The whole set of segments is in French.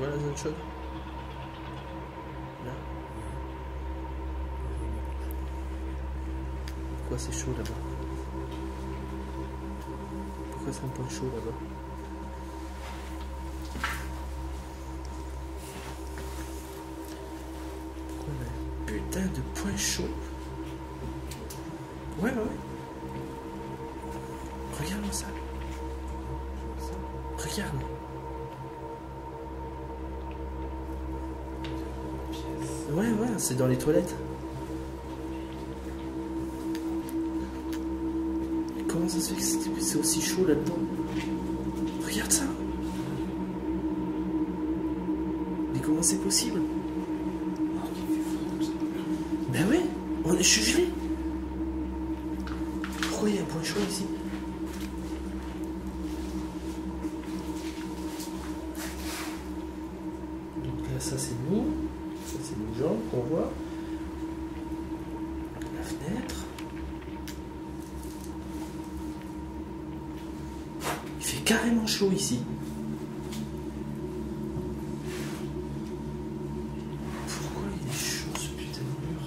vois la zone chaude? Là. Pourquoi c'est chaud là-bas? Pourquoi c'est un point chaud là-bas? Pourquoi on a un putain de point chaud? Ouais. Regarde ça. Regarde. Ouais, c'est dans les toilettes. Comment ça se fait que c'est aussi chaud là-dedans? Regarde ça. Mais comment c'est possible? Ben ouais, on est gelé. Pourquoi il y a un point chaud ici? Donc là, ça c'est nous. Ça c'est nos jambes qu'on voit. La fenêtre. Il fait carrément chaud ici. Pourquoi il est chaud ce putain de mur?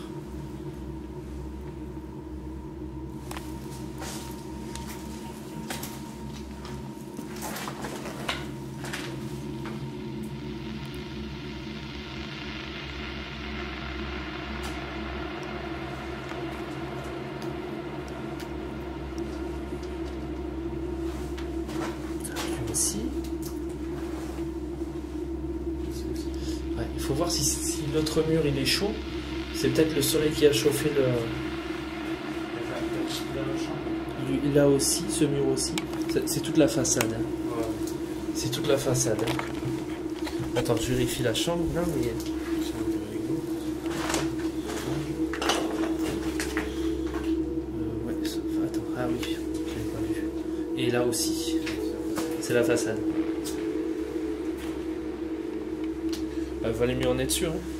Ici. Ouais, il faut voir si l'autre mur il est chaud. C'est peut-être le soleil qui a chauffé le. Là aussi, ce mur aussi. C'est toute la façade. Hein. Ouais. C'est toute la façade. Hein. Attends, je vérifie la chambre. Non, mais. Ouais, attends. Ah oui, je l'ai pas vu. Et là aussi. C'est la façade. Valait mieux en être sûr. Hein.